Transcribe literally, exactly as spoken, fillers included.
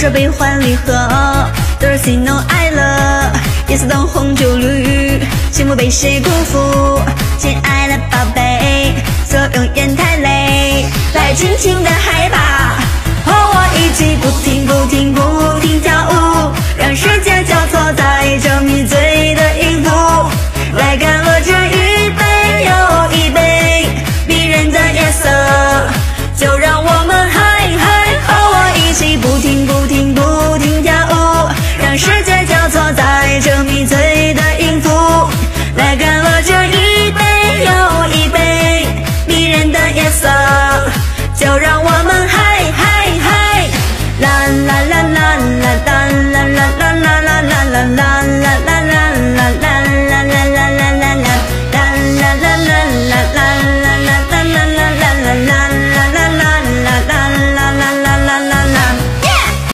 少悲欢离合，多少喜怒哀乐，颜色灯红酒绿，幸福被谁辜负？亲爱的宝贝，所永远太累，来尽情的害怕，和我一起不停。